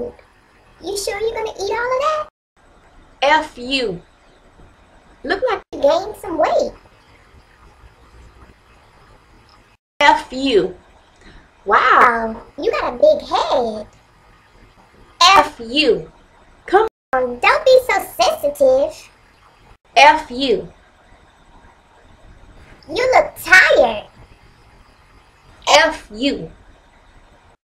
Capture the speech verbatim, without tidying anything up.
food. You sure you're gonna eat all of that? F you. Look like You gained some weight. F you. Wow. Oh, you got a big head. F you. Come Um, don't be so sensitive. F you. You look tired. F you.